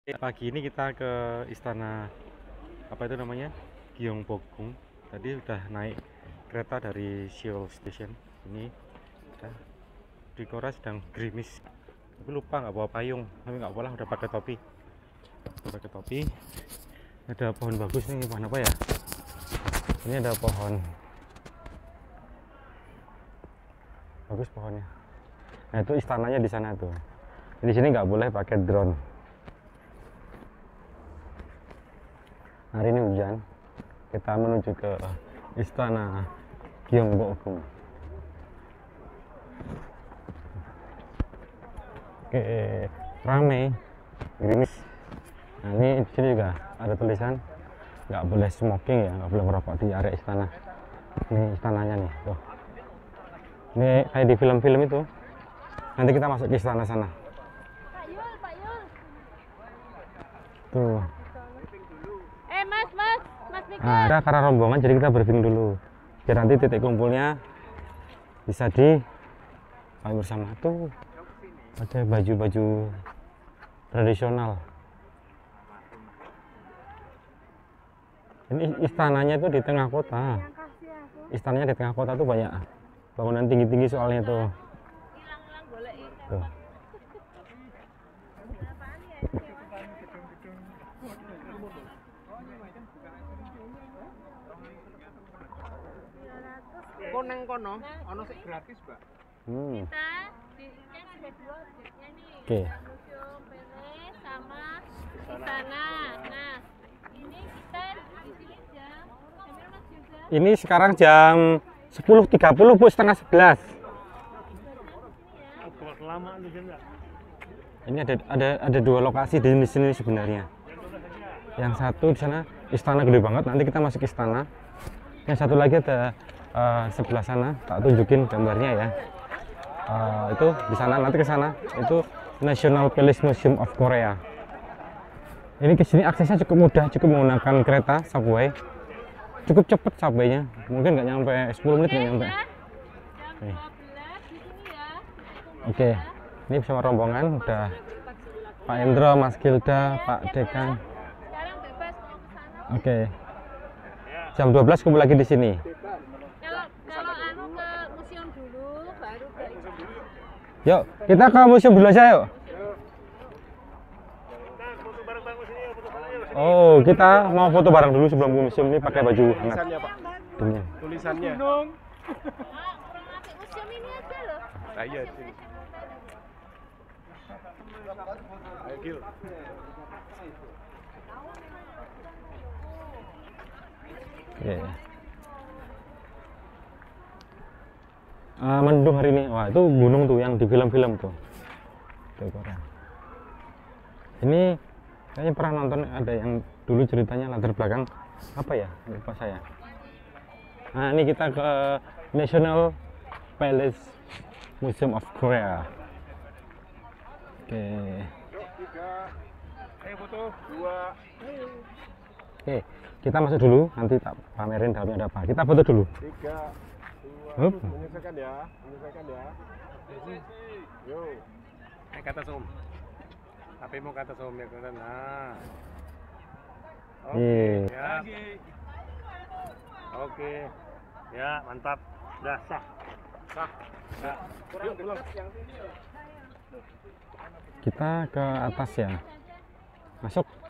Pagi ini kita ke istana apa itu namanya, Gyeongbokgung. Tadi udah naik kereta dari Seoul Station. Ini udah di Korea sedang gerimis. Tapi lupa nggak bawa payung. Tapi nggak apa-apa, udah pakai topi. Ada pohon bagus nih, pohon apa ya? Ini ada pohon bagus pohonnya. Nah itu istananya di sana tuh. Di sini nggak boleh pakai drone. Hari ini hujan. Kita menuju ke istana Gyeongbokgung. Oke, rame, gerimis. Nah ini di sini juga ada tulisan nggak boleh smoking ya, nggak boleh merokok di area istana. Ini istananya nih, tuh. Ini kayak di film-film itu. Nanti kita masuk ke istana sana. Pak Yul. Tuh. Mas Mika. Nah, kita karena rombongan jadi kita briefing dulu. Biar nanti titik kumpulnya bisa di kami bersama. Tuh ada baju-baju tradisional. Ini istananya itu di tengah kota. Istananya di tengah kota tuh banyak bangunan tinggi-tinggi soalnya tuh. Tuh. Koneng kono, ono sik gratis, Mbak. Kita di yang ada dua objeknya nih. Oke. Museum Pele sama istana. Nah, ini kita di sini jam Mas Yuda. Ini sekarang jam 10.30 Bu, setengah 11. Lama nih, Mbak. Ini ada dua lokasi di sini sebenarnya. Yang satu di sana istana gede banget, nanti kita masuk istana. Yang satu lagi ada sebelah sana, tak tunjukin gambarnya ya. Itu di sana, nanti ke sana itu National Palace Museum of Korea. Ini ke sini aksesnya cukup mudah, cukup menggunakan kereta subway. Cukup cepet subwaynya, mungkin nggak nyampe 10 menit nggak nyampe. Jam Nih. 12 di sini ya. Oke, ini bersama rombongan udah Pak Endro, Mas Gilda, Pak Dekan. Sekarang bebas mau ke sana. Oke. Jam 12 kumpul lagi di sini. Kalau anu ke museum dulu baru ke istana. Yuk, kita ke museum dulu aja yuk. Oh, kita mau foto bareng dulu sebelum ke museum. Ini pakai baju hangat. Tulisannya, Pak. Dingin. Tulisannya. Kurang asik museum ini aja loh. Iya, sini. Ayo, Gil. Oke. Mendung hari ini. Wah, itu gunung tuh yang di film-film tuh. Tuh, Korea. Ini kayaknya pernah nonton, ada yang dulu ceritanya latar belakang apa ya? Lupa saya. Nah, ini kita ke National Palace Museum of Korea. Oke. Ayo foto. 2. Oke, kita masuk dulu, nanti tak pamerin dalamnya ada apa. Kita foto dulu. 3. 2. Hup. Menyesuaikan ya. Yuk. Kata zoom. Tapi mau kata zoom ya kan. Nah. Iya. Ya. Oke. Ya, mantap. Udah sah. Ya. Yuk, pulang. Kita ke atas ya. Masuk.